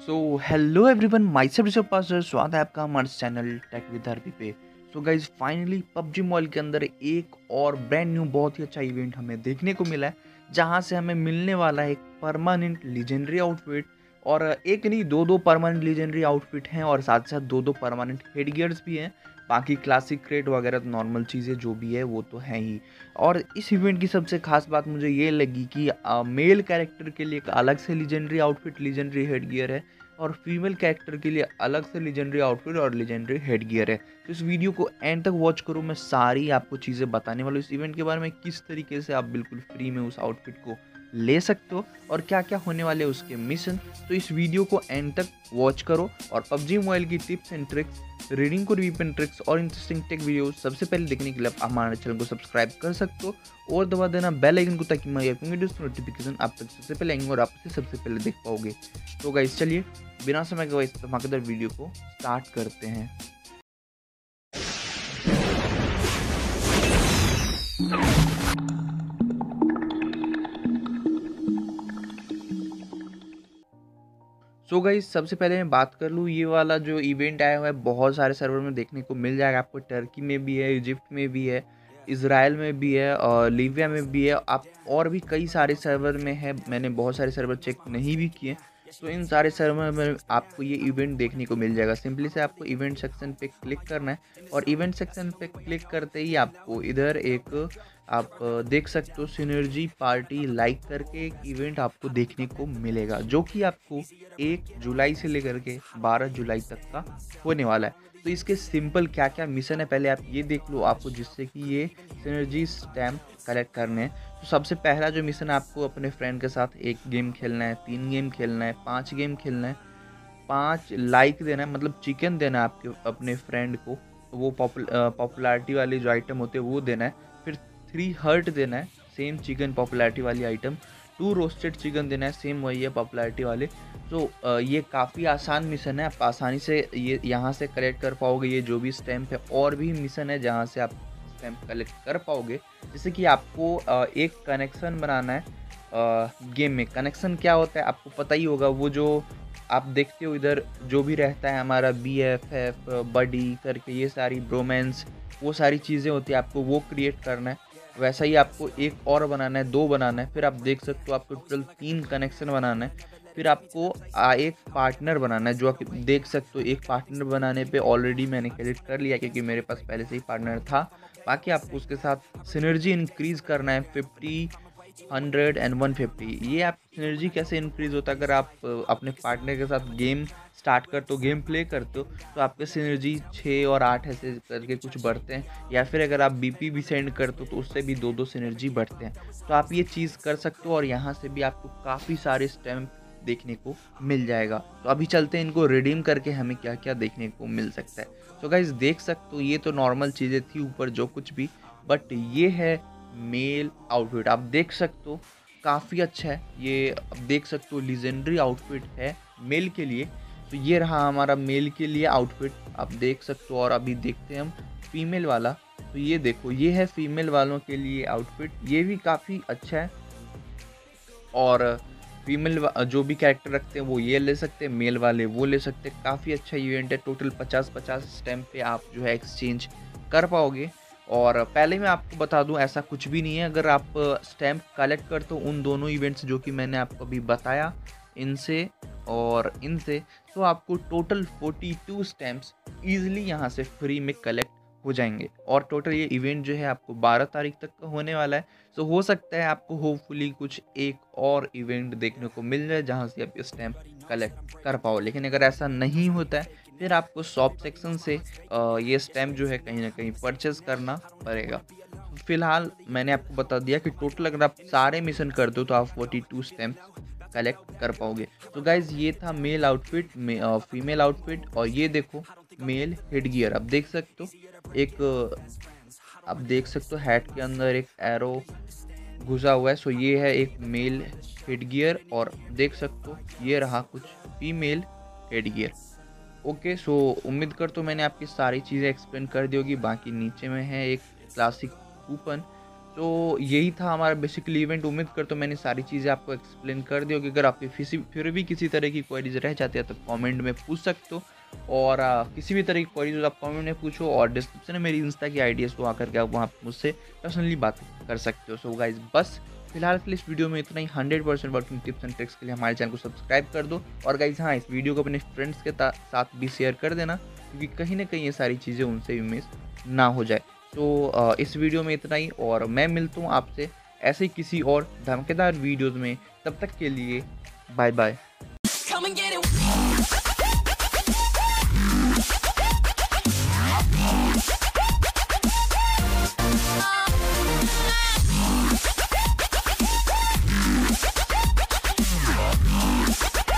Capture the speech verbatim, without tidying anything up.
So hello everyone, my self Rishabh pastor. स्वागत है आपका हमारे चैनल टेक विद आरपी पे। So guys finally PUBG mobile के अंदर एक और ब्रांड न्यू बहुत ही अच्छा इवेंट हमें देखने को मिला है, जहां से हमें मिलने वाला है एक परमानेंट लीजेंडरी आउटफिट। और एक नहीं, दो दो परमानेंट लीजेंडरी आउटफिट हैं और साथ साथ दो दो परमानेंट हेड गियर्स भी हैं। बाकी क्लासिक क्रेट वगैरह तो नॉर्मल चीज़ें जो भी है वो तो है ही। और इस इवेंट की सबसे खास बात मुझे ये लगी कि मेल कैरेक्टर के लिए एक अलग से legendary outfit, legendary head gear है, और फीमेल कैरेक्टर के लिए अलग से लीजेंडरी आउटफिट और लीजेंडरी हेड गियर है। तो इस वीडियो को एंड तक वॉच करो, मैं सारी आपको चीज़ें बताने वाला हूँ इस इवेंट के बारे में, किस तरीके से आप बिल्कुल फ्री में उस आउटफिट को ले सकते हो और क्या क्या होने वाले उसके मिशन। तो इस वीडियो को एंड तक वॉच करो और पबजी मोबाइल की टिप्स एंड ट्रिक्स, रीडिंग को रिव्यू एंड ट्रिक्स और इंटरेस्टिंग टेक वीडियो सबसे पहले देखने के लिए आप हमारे चैनल को सब्सक्राइब कर सकते हो और दबा देना बेल आइकन को, ताकि मैं अपनी वीडियोस की नोटिफिकेशन आप तक सबसे पहले आएंगे और आप उसे सबसे पहले देख पाओगे। तो गाइस चलिए बिना समय गवाए इस धमाकेदार वीडियो को स्टार्ट करते हैं। सो गाइस सबसे पहले मैं बात कर लूँ, ये वाला जो इवेंट आया हुआ है बहुत सारे सर्वर में देखने को मिल जाएगा आपको। टर्की में भी है, इजिप्ट में भी है, इज़राइल में भी है और लीबिया में भी है, आप और भी कई सारे सर्वर में है। मैंने बहुत सारे सर्वर चेक नहीं भी किए, तो इन सारे सर्वर में आपको ये इवेंट देखने को मिल जाएगा। सिंपली से आपको इवेंट सेक्शन पे क्लिक करना है और इवेंट सेक्शन पे क्लिक करते ही आपको इधर एक आप देख सकते हो सिनर्जी पार्टी लाइक करके एक इवेंट आपको देखने को मिलेगा, जो कि आपको एक जुलाई से लेकर के बारह जुलाई तक का होने वाला है। तो इसके सिंपल क्या क्या मिशन है पहले आप ये देख लो, आपको जिससे कि ये सिनर्जी स्टैम्प कलेक्ट करने हैं। तो सबसे पहला जो मिशन है, आपको अपने फ्रेंड के साथ एक गेम खेलना है, तीन गेम खेलना है, पाँच गेम खेलना है, पाँच लाइक देना है, मतलब चिकन देना है आपके अपने फ्रेंड को, वो पॉपुलैरिटी वाली जो आइटम होते हैं वो देना है। फिर थ्री हर्ट देना है, सेम चिकन पॉपुलैरिटी वाली आइटम। टू रोस्टेड चिकन देना है, सेम वही है पॉपुलैरिटी वाले। तो ये काफ़ी आसान मिशन है, आप आसानी से ये यहाँ से कलेक्ट कर पाओगे ये जो भी स्टैम्प है। और भी मिशन है जहाँ से आप स्टैम्प कलेक्ट कर पाओगे, जैसे कि आपको एक कनेक्शन बनाना है गेम में। कनेक्शन क्या होता है आपको पता ही होगा, वो जो आप देखते हो इधर जो भी रहता है हमारा बी एफ एफ बडी करके, ये सारी ब्रोमेंस, वो सारी चीज़ें होती है, आपको वो क्रिएट करना है। वैसा ही आपको एक और बनाना है, दो बनाना है, फिर आप देख सकते हो आपको टोटल तीन कनेक्शन बनाना है। फिर आपको एक पार्टनर बनाना है, जो आप देख सकते हो एक पार्टनर बनाने पे ऑलरेडी मैंने क्रिएट कर लिया क्योंकि मेरे पास पहले से ही पार्टनर था। बाकी आपको उसके साथ सिनर्जी इंक्रीज़ करना है fifty, hundred and one fifty. ये आप सिनर्जी कैसे इंक्रीज़ होता है, अगर आप अपने पार्टनर के साथ गेम स्टार्ट करते हो, गेम प्ले करते हो, तो आपके सिनर्जी छः और आठ ऐसे करके कुछ बढ़ते हैं, या फिर अगर आप बीपी भी सेंड करते हो तो उससे भी दो दो सिनर्जी बढ़ते हैं। तो आप ये चीज़ कर सकते हो और यहाँ से भी आपको काफ़ी सारे स्टैम्प देखने को मिल जाएगा। तो अभी चलते हैं इनको रिडीम करके हमें क्या क्या देखने को मिल सकता है। तो गाइस देख सकते हो ये तो नॉर्मल चीज़ें थी ऊपर जो कुछ भी, बट ये है मेल आउटफिट। आप देख सकते हो काफ़ी अच्छा है ये, आप देख सकते हो लीजेंडरी आउटफिट है मेल के लिए। तो ये रहा हमारा मेल के लिए आउटफिट, आप देख सकते हो। और अभी देखते हैं हम फीमेल वाला। तो ये देखो, ये है फीमेल वालों के लिए आउटफिट, ये भी काफ़ी अच्छा है। और फीमेल जो भी कैरेक्टर रखते हैं वो ये ले सकते हैं, मेल वाले वो ले सकते हैं। काफ़ी अच्छा इवेंट है, टोटल पचास पचास स्टैम्प पे आप जो है एक्सचेंज कर पाओगे। और पहले मैं आपको बता दूं, ऐसा कुछ भी नहीं है। अगर आप स्टैम्प कलेक्ट करते हो उन दोनों इवेंट्स जो कि मैंने आपको अभी बताया, इनसे और इनसे, तो आपको टोटल बयालीस स्टैम्प्स ईजिली यहाँ से फ्री में कलेक्ट हो जाएंगे। और टोटल ये इवेंट जो है आपको बारह तारीख तक का होने वाला है। सो हो सकता है आपको होपफुली कुछ एक और इवेंट देखने को मिल जाए जहाँ से आप स्टैम्प कलेक्ट कर पाओ। लेकिन अगर ऐसा नहीं होता है फिर आपको शॉप सेक्शन से ये स्टैम्प जो है कहीं ना कहीं परचेज करना पड़ेगा। फिलहाल मैंने आपको बता दिया कि टोटल अगर आप सारे मिशन कर दो तो आप बयालीस स्टैम्प कलेक्ट कर पाओगे। तो गाइज ये था मेल आउटफिट, फीमेल आउटफिट, और ये देखो मेल हेड गियर। आप देख सकते हो एक, आप देख सकते हो हैट के अंदर एक एरो घुसा हुआ है। सो ये है एक मेल हेड गियर, और देख सकते हो ये रहा कुछ female head gear. Okay, so उम्मीद कर तो मैंने आपकी सारी चीज़ें एक्सप्लेन कर दी होगी। बाकी नीचे में है एक क्लासिक कूपन, तो यही था हमारा बेसिकली इवेंट। उम्मीद करता हूँ मैंने सारी चीज़ें आपको एक्सप्लेन कर दी होगी। अगर आपकी फिसी फिर भी किसी तरह की क्वेरीज रह जाती है तो कमेंट में पूछ सकते हो, और आ, किसी भी तरह की क्वेरीज आप कमेंट में पूछो, और डिस्क्रिप्शन में मेरी इंस्टा की आईडी है, तो आकर के आप वहाँ पे मुझसे पर्सनली बात कर सकते हो। सो गाइज बस फिलहाल के लिए इस वीडियो में इतना ही। Hundred percent working tips and tricks के लिए हमारे चैनल को सब्सक्राइब कर दो, और गाइज हाँ, इस वीडियो को अपने फ्रेंड्स के साथ भी शेयर कर देना, क्योंकि कहीं ना कहीं ये सारी चीज़ें उनसे भी मिस ना हो जाए। तो इस वीडियो में इतना ही, और मैं मिलता हूँ आपसे ऐसे ही किसी और धमाकेदार वीडियोज़ में। तब तक के लिए बाय बाय।